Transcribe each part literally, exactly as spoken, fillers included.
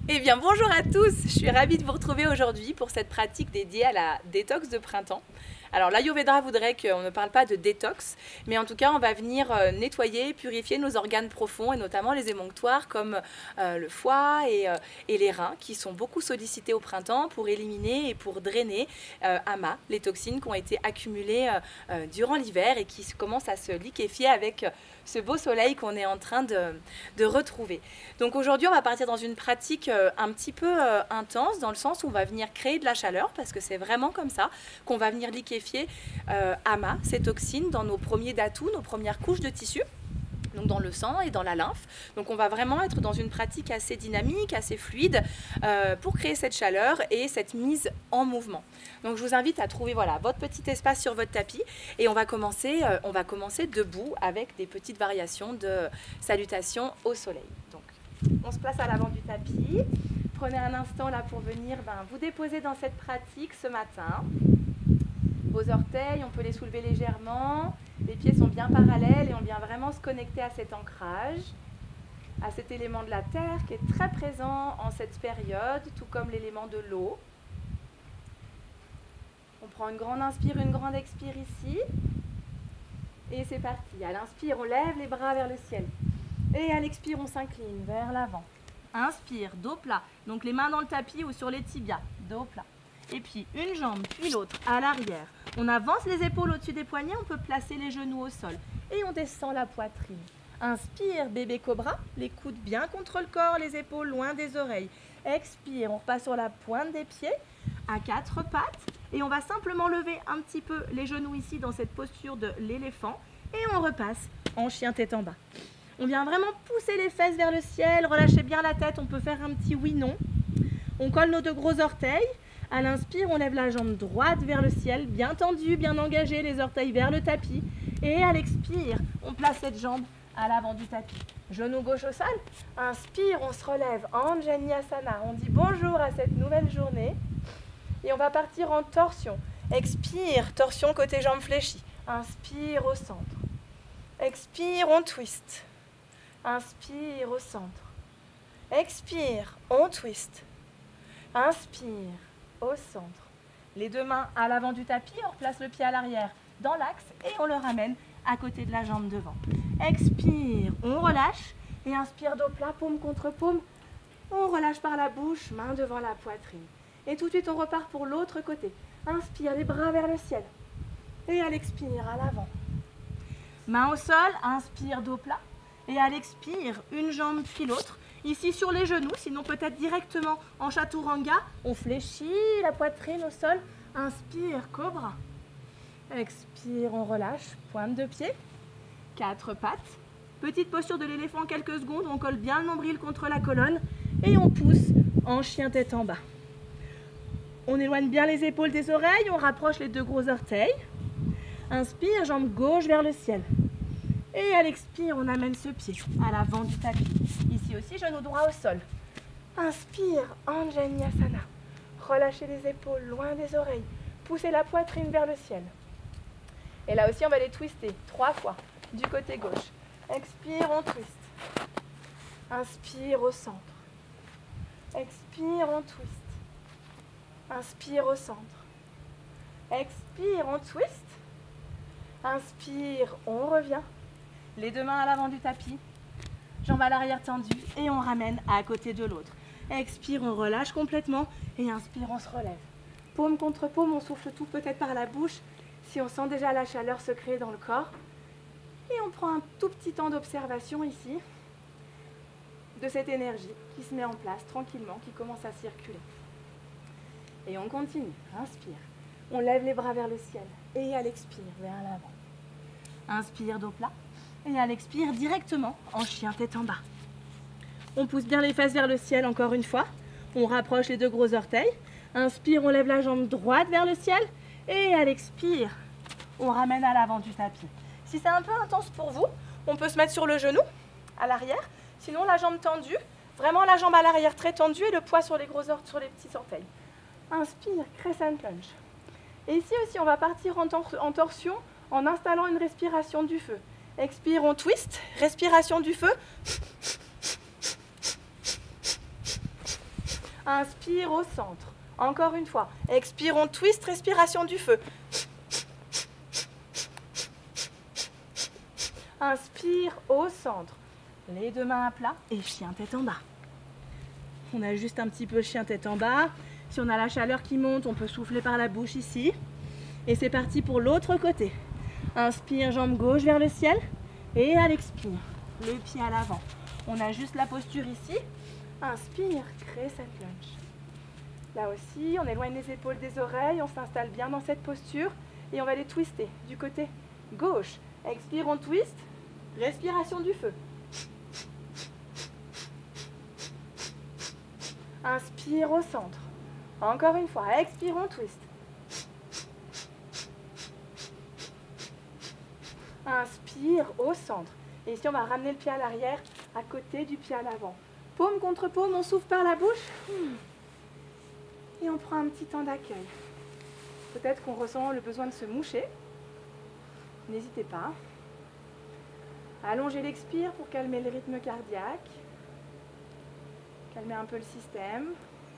Eh bien, bonjour à tous, je suis ravie de vous retrouver aujourd'hui pour cette pratique dédiée à la détox de printemps. Alors l'Ayurveda voudrait qu'on ne parle pas de détox, mais en tout cas on va venir nettoyer, purifier nos organes profonds et notamment les émonctoires comme euh, le foie et, euh, et les reins qui sont beaucoup sollicités au printemps pour éliminer et pour drainer euh, ama, les toxines qui ont été accumulées euh, durant l'hiver et qui commencent à se liquéfier avec euh, ce beau soleil qu'on est en train de, de retrouver. Donc aujourd'hui on va partir dans une pratique euh, un petit peu euh, intense dans le sens où on va venir créer de la chaleur parce que c'est vraiment comme ça qu'on va venir liquéfier Euh, ama, ces toxines, dans nos premiers datous, nos premières couches de tissu, donc dans le sang et dans la lymphe. Donc on va vraiment être dans une pratique assez dynamique, assez fluide euh, pour créer cette chaleur et cette mise en mouvement. Donc je vous invite à trouver voilà, votre petit espace sur votre tapis et on va commencer, euh, on va commencer debout avec des petites variations de salutations au soleil. Donc on se place à l'avant du tapis. Prenez un instant là pour venir ben, vous déposer dans cette pratique ce matin. Vos orteils, on peut les soulever légèrement, les pieds sont bien parallèles et on vient vraiment se connecter à cet ancrage, à cet élément de la terre qui est très présent en cette période, tout comme l'élément de l'eau. On prend une grande inspire, une grande expire ici. Et c'est parti. À l'inspire, on lève les bras vers le ciel. Et à l'expire, on s'incline vers l'avant. Inspire, dos plat. Donc les mains dans le tapis ou sur les tibias, dos plat. Et puis une jambe, puis l'autre, à l'arrière. On avance les épaules au-dessus des poignets, on peut placer les genoux au sol. Et on descend la poitrine. Inspire, bébé cobra, les coudes bien contre le corps, les épaules loin des oreilles. Expire, on repasse sur la pointe des pieds, à quatre pattes. Et on va simplement lever un petit peu les genoux ici dans cette posture de l'éléphant. Et on repasse en chien tête en bas. On vient vraiment pousser les fesses vers le ciel, relâchez bien la tête, on peut faire un petit oui-non. On colle nos deux gros orteils. À l'inspire, on lève la jambe droite vers le ciel, bien tendue, bien engagée, les orteils vers le tapis. Et à l'expire, on place cette jambe à l'avant du tapis. Genou gauche au sol. Inspire, on se relève, Anjaneyasana. On dit bonjour à cette nouvelle journée. Et on va partir en torsion. Expire, torsion côté jambes fléchies. Inspire au centre. Expire, on twist. Inspire au centre. Expire, on twist. Inspire. Au centre. Les deux mains à l'avant du tapis, on replace le pied à l'arrière dans l'axe et on le ramène à côté de la jambe devant. Expire, on relâche et inspire dos plat, paume contre paume. On relâche par la bouche, main devant la poitrine. Et tout de suite, on repart pour l'autre côté. Inspire, les bras vers le ciel. Et à l'expire, à l'avant. Main au sol, inspire, dos plat. Et à l'expire, une jambe puis l'autre. Ici sur les genoux, sinon peut-être directement en chaturanga. On fléchit la poitrine au sol. Inspire, cobra. Expire, on relâche. Pointe de pied. Quatre pattes. Petite posture de l'éléphant quelques secondes. On colle bien le nombril contre la colonne. Et on pousse en chien tête en bas. On éloigne bien les épaules des oreilles. On rapproche les deux gros orteils. Inspire, jambe gauche vers le ciel. Et à l'expire, on amène ce pied à l'avant du tapis. Ici aussi, genou droit au sol. Inspire, Anjaneyasana. Relâchez les épaules loin des oreilles. Poussez la poitrine vers le ciel. Et là aussi, on va les twister trois fois du côté gauche. Expire, on twist. Inspire au centre. Expire, on twist. Inspire au centre. Expire, on twist. Inspire, on revient. Les deux mains à l'avant du tapis, jambes à l'arrière tendues et on ramène à côté de l'autre. Expire, on relâche complètement et inspire, on se relève. Paume contre paume, on souffle tout peut-être par la bouche si on sent déjà la chaleur se créer dans le corps. Et on prend un tout petit temps d'observation ici de cette énergie qui se met en place tranquillement, qui commence à circuler. Et on continue, inspire. On lève les bras vers le ciel et à l'expire, vers l'avant. Inspire, dos plat. Et à l'expire, directement en chien tête en bas. On pousse bien les fesses vers le ciel encore une fois. On rapproche les deux gros orteils. Inspire, on lève la jambe droite vers le ciel. Et à l'expire, on ramène à l'avant du tapis. Si c'est un peu intense pour vous, on peut se mettre sur le genou, à l'arrière. Sinon, la jambe tendue. Vraiment la jambe à l'arrière très tendue et le poids sur les gros orteils, sur les petits orteils. Inspire, crescent lunge. Et ici aussi, on va partir en, tor en torsion en installant une respiration du feu. Expire, on twist. Respiration du feu. Inspire au centre. Encore une fois. Expire, on twist, respiration du feu. Inspire au centre. Les deux mains à plat et chien tête en bas. On ajuste un petit peu chien tête en bas. Si on a la chaleur qui monte, on peut souffler par la bouche ici. Et c'est parti pour l'autre côté. Inspire, jambe gauche vers le ciel. Et à l'expire, le pied à l'avant. On ajuste la posture ici. Inspire, crescent lunge. Là aussi, on éloigne les épaules des oreilles. On s'installe bien dans cette posture. Et on va les twister du côté gauche. Expire, on twist. Respiration du feu. Inspire au centre. Encore une fois, expire, on twist. Inspire au centre. Et ici, on va ramener le pied à l'arrière, à côté du pied à l'avant. Paume contre paume, on souffle par la bouche. Et on prend un petit temps d'accueil. Peut-être qu'on ressent le besoin de se moucher. N'hésitez pas. Allongez l'expire pour calmer le rythme cardiaque. Calmer un peu le système.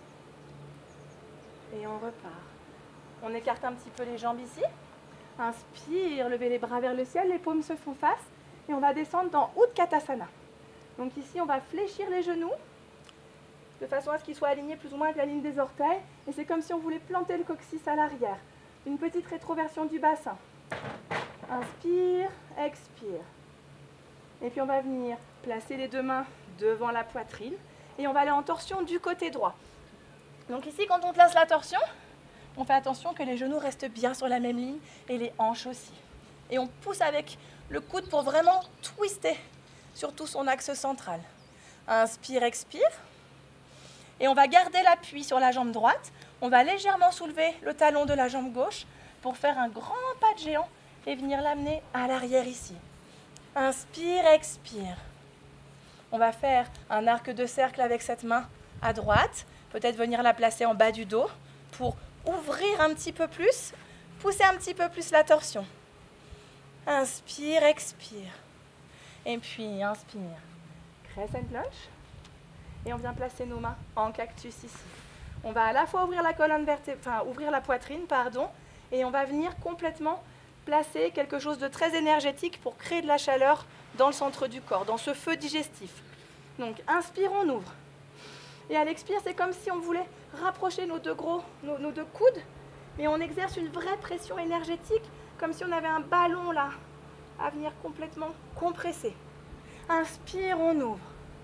Et on repart. On écarte un petit peu les jambes ici. Inspire, levez les bras vers le ciel, les paumes se font face. Et on va descendre dans Utkatasana. Donc ici, on va fléchir les genoux de façon à ce qu'ils soient alignés plus ou moins avec la ligne des orteils. Et c'est comme si on voulait planter le coccyx à l'arrière. Une petite rétroversion du bassin. Inspire, expire. Et puis on va venir placer les deux mains devant la poitrine. Et on va aller en torsion du côté droit. Donc ici, quand on place la torsion, on fait attention que les genoux restent bien sur la même ligne et les hanches aussi. Et on pousse avec le coude pour vraiment twister sur tout son axe central. Inspire, expire. Et on va garder l'appui sur la jambe droite. On va légèrement soulever le talon de la jambe gauche pour faire un grand pas de géant et venir l'amener à l'arrière ici. Inspire, expire. On va faire un arc de cercle avec cette main à droite. Peut-être venir la placer en bas du dos pour ouvrir un petit peu plus, pousser un petit peu plus la torsion. Inspire, expire. Et puis inspire. Crescent lunge. Et on vient placer nos mains en cactus ici. On va à la fois ouvrir la colonne vertébrale, enfin ouvrir la poitrine, pardon, et on va venir complètement placer quelque chose de très énergétique pour créer de la chaleur dans le centre du corps, dans ce feu digestif. Donc inspire, on ouvre. Et à l'expire, c'est comme si on voulait rapprocher nos deux gros, nos, nos deux coudes, mais on exerce une vraie pression énergétique, comme si on avait un ballon là, à venir complètement compresser. Inspire, on ouvre.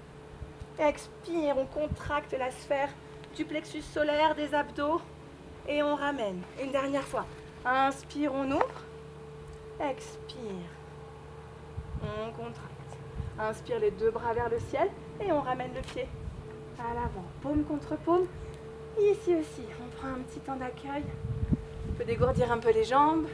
Expire, on contracte la sphère du plexus solaire, des abdos, et on ramène. Une dernière fois. Inspire, on ouvre. Expire. On contracte. Inspire les deux bras vers le ciel, et on ramène le pied à l'avant. Paume contre paume. Ici aussi, on prend un petit temps d'accueil. On peut dégourdir un peu les jambes.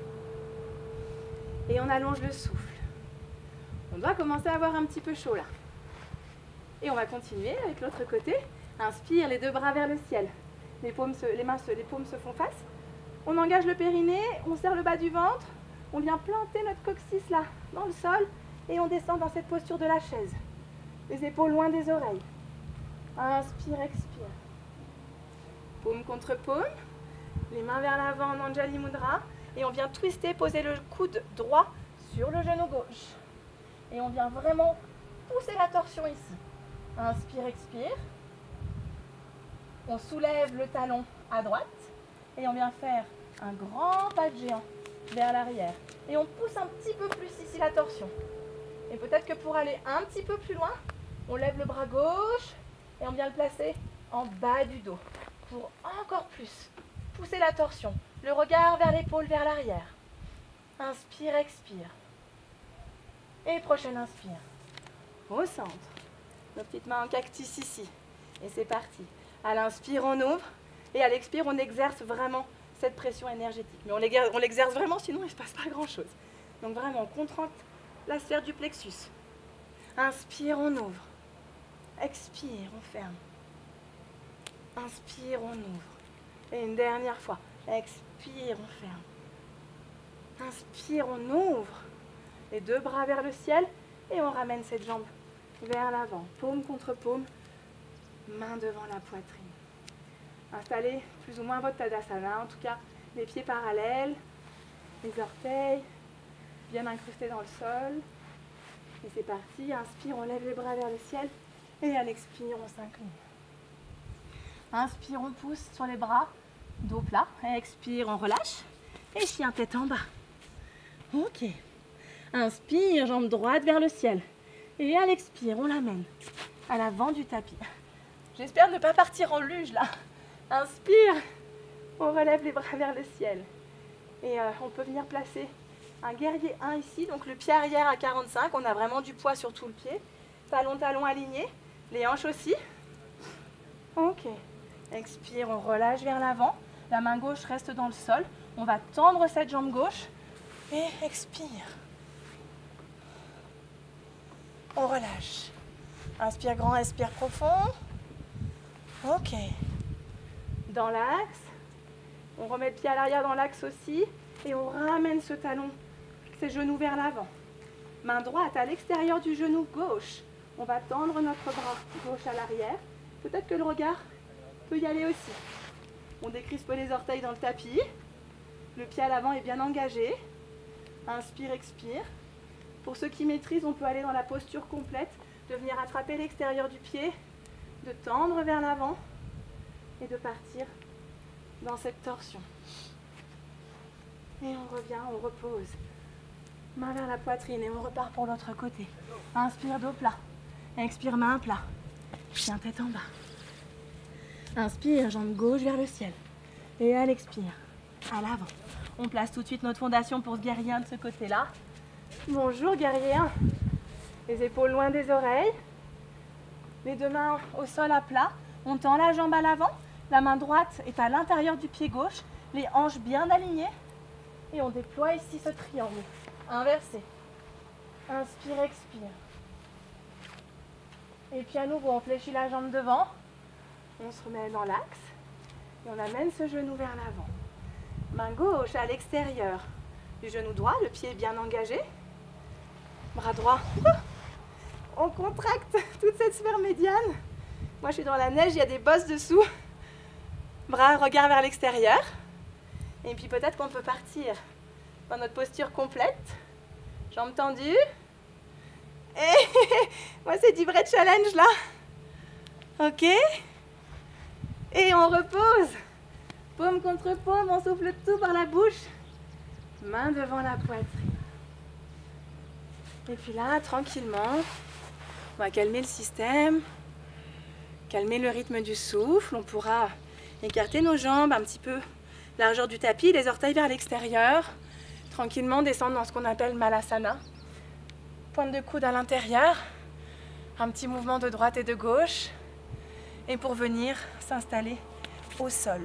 Et on allonge le souffle. On doit commencer à avoir un petit peu chaud là. Et on va continuer avec l'autre côté. Inspire, les deux bras vers le ciel. Les, paumes se, les, mains se, les paumes se font face. On engage le périnée, on serre le bas du ventre. On vient planter notre coccyx là, dans le sol. Et on descend dans cette posture de la chaise. Les épaules loin des oreilles. Inspire, expire. Paume contre paume. Les mains vers l'avant en Anjali Mudra. Et on vient twister, poser le coude droit sur le genou gauche. Et on vient vraiment pousser la torsion ici. Inspire, expire. On soulève le talon à droite. Et on vient faire un grand pas de géant vers l'arrière. Et on pousse un petit peu plus ici la torsion. Et peut-être que pour aller un petit peu plus loin, on lève le bras gauche et on vient le placer en bas du dos. Pour encore plus pousser la torsion. Le regard vers l'épaule, vers l'arrière. Inspire, expire. Et prochaine inspire. Au centre. Nos petites mains en cactus ici. Et c'est parti. À l'inspire, on ouvre. Et à l'expire, on exerce vraiment cette pression énergétique. Mais on l'exerce vraiment, sinon il ne se passe pas grand-chose. Donc vraiment, on contracte la sphère du plexus. Inspire, on ouvre. Expire, on ferme. Inspire, on ouvre. Et une dernière fois. Expire, on ferme. Inspire, on ouvre. Les deux bras vers le ciel. Et on ramène cette jambe vers l'avant. Paume contre paume. Main devant la poitrine. Installez plus ou moins votre Tadasana, en tout cas les pieds parallèles, les orteils bien incrustés dans le sol. Et c'est parti, inspire, on lève les bras vers le ciel et à l'expire, on s'incline. Inspire, on pousse sur les bras, dos plat, expire, on relâche et chien tête en bas. Ok. Inspire, jambe droite vers le ciel et à l'expire, on l'amène à l'avant du tapis. J'espère ne pas partir en luge là. Inspire, on relève les bras vers le ciel. Et euh, on peut venir placer un guerrier un ici, donc le pied arrière à quarante-cinq, on a vraiment du poids sur tout le pied. Talon, talon aligné, les hanches aussi. Ok, expire, on relâche vers l'avant. La main gauche reste dans le sol. On va tendre cette jambe gauche et expire. On relâche. Inspire grand, expire profond. Ok. Dans l'axe. On remet le pied à l'arrière dans l'axe aussi. Et on ramène ce talon, ses genoux vers l'avant. Main droite à l'extérieur du genou gauche. On va tendre notre bras gauche à l'arrière. Peut-être que le regard peut y aller aussi. On décrispe les orteils dans le tapis. Le pied à l'avant est bien engagé. Inspire, expire. Pour ceux qui maîtrisent, on peut aller dans la posture complète, de venir attraper l'extérieur du pied, de tendre vers l'avant et de partir dans cette torsion. Et on revient, on repose. Main vers la poitrine et on repart pour l'autre côté. Inspire, dos plat. Expire, main plat. Chien tête en bas. Inspire, jambe gauche vers le ciel. Et à l'expire, à l'avant. On place tout de suite notre fondation pour ce guerrier un de ce côté-là. Bonjour guerrier un. Les épaules loin des oreilles. Les deux mains au sol à plat. On tend la jambe à l'avant. La main droite est à l'intérieur du pied gauche. Les hanches bien alignées. Et on déploie ici ce triangle. Inversé. Inspire, expire. Et puis à nouveau, on fléchit la jambe devant. On se remet dans l'axe. Et on amène ce genou vers l'avant. Main gauche à l'extérieur du genou droit. Le pied est bien engagé. Bras droit. On contracte toute cette sphère médiane. Moi, je suis dans la neige, il y a des bosses dessous. Bras, regard vers l'extérieur. Et puis peut-être qu'on peut partir dans notre posture complète. Jambes tendues. Et moi, c'est du vrai challenge là. Ok. Et on repose. Paume contre paume, on souffle tout par la bouche. Main devant la poitrine. Et puis là, tranquillement, on va calmer le système, calmer le rythme du souffle. On pourra écarter nos jambes un petit peu, largeur du tapis, les orteils vers l'extérieur. Tranquillement descendre dans ce qu'on appelle Malasana. Pointe de coude à l'intérieur. Un petit mouvement de droite et de gauche. Et pour venir s'installer au sol.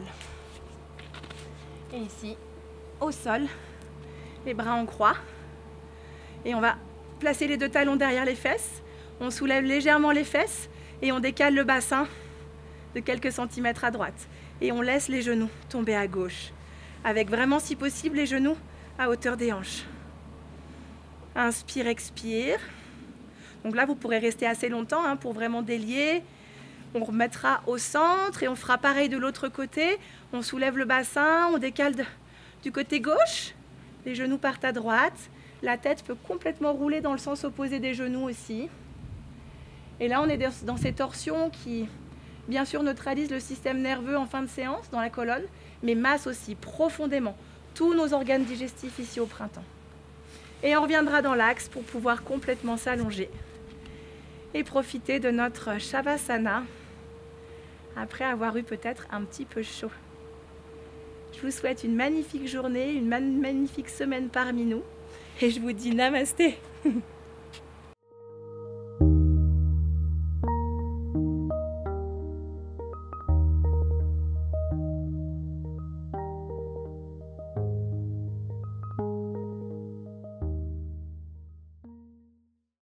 Et ici, au sol, les bras en croix. Et on va placer les deux talons derrière les fesses. On soulève légèrement les fesses et on décale le bassin de quelques centimètres à droite. Et on laisse les genoux tomber à gauche. Avec vraiment, si possible, les genoux à hauteur des hanches. Inspire, expire. Donc là, vous pourrez rester assez longtemps hein, pour vraiment délier. On remettra au centre et on fera pareil de l'autre côté. On soulève le bassin, on décale de, du côté gauche. Les genoux partent à droite. La tête peut complètement rouler dans le sens opposé des genoux aussi. Et là, on est dans ces torsions qui, bien sûr, neutralisent le système nerveux en fin de séance, dans la colonne, mais massent aussi profondément tous nos organes digestifs ici au printemps. Et on reviendra dans l'axe pour pouvoir complètement s'allonger et profiter de notre Shavasana après avoir eu peut-être un petit peu chaud. Je vous souhaite une magnifique journée, une magnifique semaine parmi nous et je vous dis namasté.